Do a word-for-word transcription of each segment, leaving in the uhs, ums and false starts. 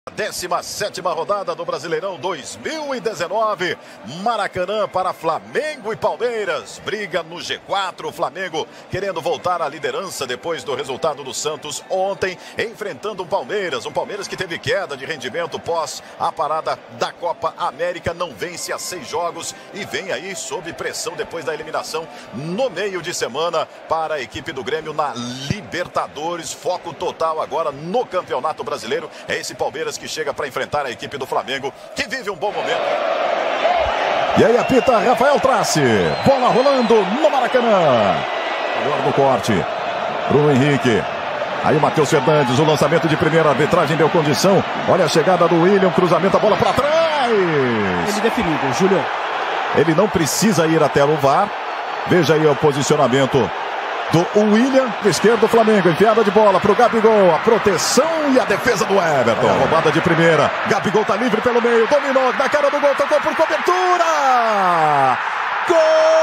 décima sétima rodada do Brasileirão dois mil e dezenove, Maracanã para Flamengo e Palmeiras, briga no G quatro, o Flamengo querendo voltar à liderança depois do resultado do Santos ontem, enfrentando o Palmeiras, um Palmeiras que teve queda de rendimento pós a parada da Copa América, não vence há seis jogos e vem aí sob pressão depois da eliminação no meio de semana para a equipe do Grêmio na Libertadores, foco total agora no Campeonato Brasileiro, é esse Palmeiras que chega para enfrentar a equipe do Flamengo, que vive um bom momento. E aí apita Rafael Trace, bola rolando no Maracanã. Melhor no corte, Bruno Henrique. Aí o Matheus Fernandes, o lançamento de primeira, arbitragem deu condição. Olha a chegada do William, cruzamento, a bola para trás. Ele definido, Júlio. Ele não precisa ir até o V A R. Veja aí o posicionamento do William, esquerdo do Flamengo, enfiada de bola para o Gabigol, a proteção e a defesa do Everton. É. Roubada de primeira, Gabigol tá livre pelo meio, dominou na cara do gol, tocou por cobertura! Gol!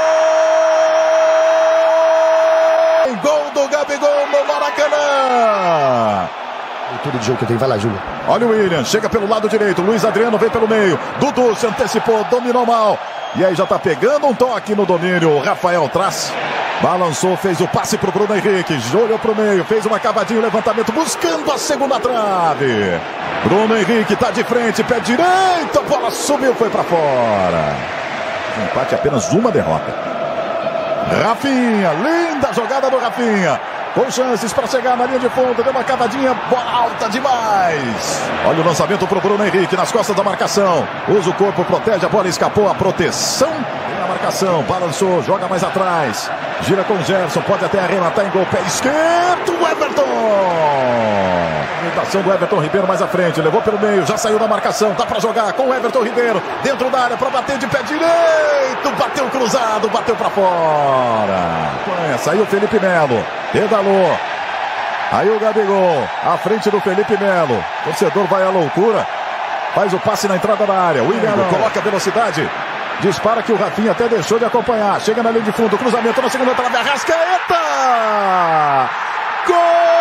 Gol do Gabigol no Maracanã! Tudo de jogo que eu tenho, vai lá, Júlio. Olha o William, chega pelo lado direito, Luiz Adriano vem pelo meio, Dudu se antecipou, dominou mal, e aí já tá pegando um toque no domínio, o Rafael Trace. Balançou, fez o passe pro Bruno Henrique, olhou pro meio, fez uma cavadinha, levantamento, buscando a segunda trave. Bruno Henrique tá de frente, pé direito, a bola subiu, foi pra fora. Empate, apenas uma derrota. Rafinha, linda jogada do Rafinha. Com chances para chegar na linha de fundo, deu uma cavadinha, bola alta demais. Olha o lançamento pro Bruno Henrique, nas costas da marcação. Usa o corpo, protege, a bola escapou, a proteção. Tem a marcação, balançou, joga mais atrás. Gira com o Gerson, pode até arrematar em gol, pé esquerdo, Everton. Movimentação do Everton Ribeiro mais à frente, levou pelo meio, já saiu da marcação, dá para jogar com o Everton Ribeiro, dentro da área para bater de pé direito, bateu cruzado, bateu para fora. Saiu Felipe Melo, pedalou, aí o Gabigol, à frente do Felipe Melo, o torcedor vai à loucura, faz o passe na entrada da área, William coloca velocidade. Dispara que o Rafinha até deixou de acompanhar. Chega na linha de fundo, cruzamento na segunda trave, Arrascaeta! Gol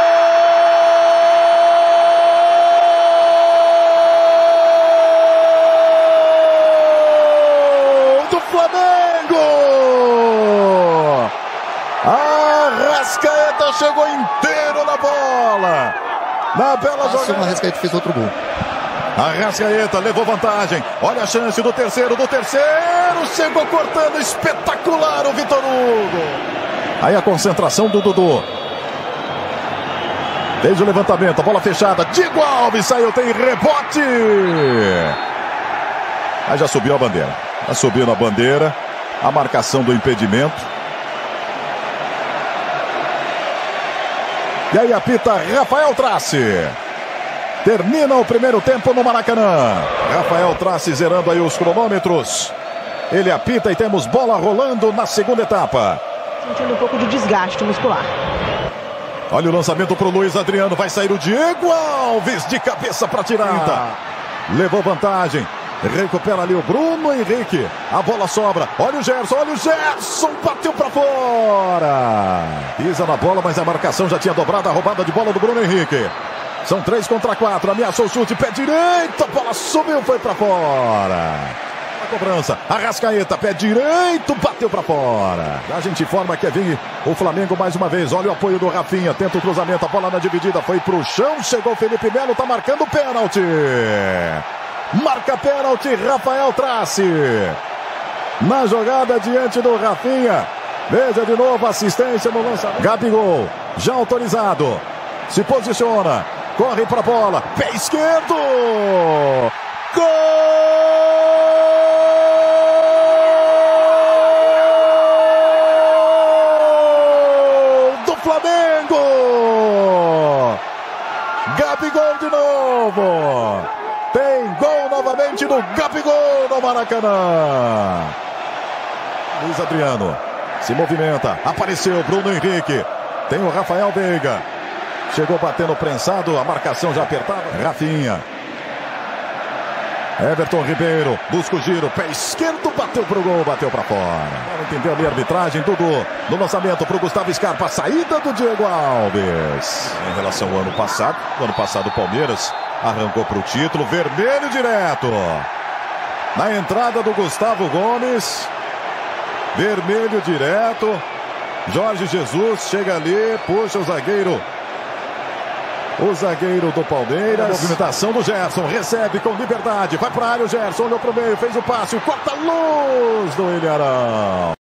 do Flamengo! Arrascaeta chegou inteiro na bola. Na bela jogada. O Arrascaeta fez outro gol. Arrascaeta levou vantagem, olha a chance do terceiro, do terceiro, chegou cortando, espetacular o Vitor Hugo. Aí a concentração do Dudu. Fez o levantamento, a bola fechada, Diego Alves saiu, tem rebote. Aí já subiu a bandeira, já subiu na bandeira, a marcação do impedimento. E aí apita Rafael Trace. Termina o primeiro tempo no Maracanã. Rafael Trace zerando aí os cronômetros. Ele apita e temos bola rolando na segunda etapa. Sentindo um pouco de desgaste muscular. Olha o lançamento para o Luiz Adriano. Vai sair o Diego Alves de cabeça para tirar. Levou vantagem. Recupera ali o Bruno Henrique. A bola sobra. Olha o Gerson. Olha o Gerson. Bateu para fora. Pisa na bola, mas a marcação já tinha dobrado a roubada de bola do Bruno Henrique. São três contra quatro, ameaçou o chute, pé direito, a bola subiu, foi para fora. A cobrança, Arrascaeta, pé direito, bateu para fora. A gente informa que é vir o Flamengo mais uma vez, olha o apoio do Rafinha, tenta o cruzamento, a bola na dividida, foi para o chão, chegou o Felipe Melo, tá marcando pênalti. Marca pênalti, Rafael Trace. Na jogada diante do Rafinha, veja de novo a assistência no lançamento. Gabigol, já autorizado, se posiciona. Corre para a bola, pé esquerdo, gol do Flamengo, Gabigol de novo, tem gol novamente do Gabigol no Maracanã. Luiz Adriano se movimenta, apareceu Bruno Henrique, tem o Rafael Veiga. Chegou batendo prensado, a marcação já apertada. Rafinha. Everton Ribeiro, busca o giro, pé esquerdo, bateu pro gol, bateu para fora. Entendeu ali a arbitragem, Dudu, no lançamento pro Gustavo Scarpa, saída do Diego Alves. Em relação ao ano passado, no ano passado o Palmeiras Arrancou para o título, vermelho direto. Na entrada do Gustavo Gomes. Vermelho direto. Jorge Jesus chega ali, puxa o zagueiro. O zagueiro do Palmeiras. A movimentação do Gerson, recebe com liberdade. Vai para a área o Gerson, olhou para o meio, fez o passe, o corta-luz do Ilharão.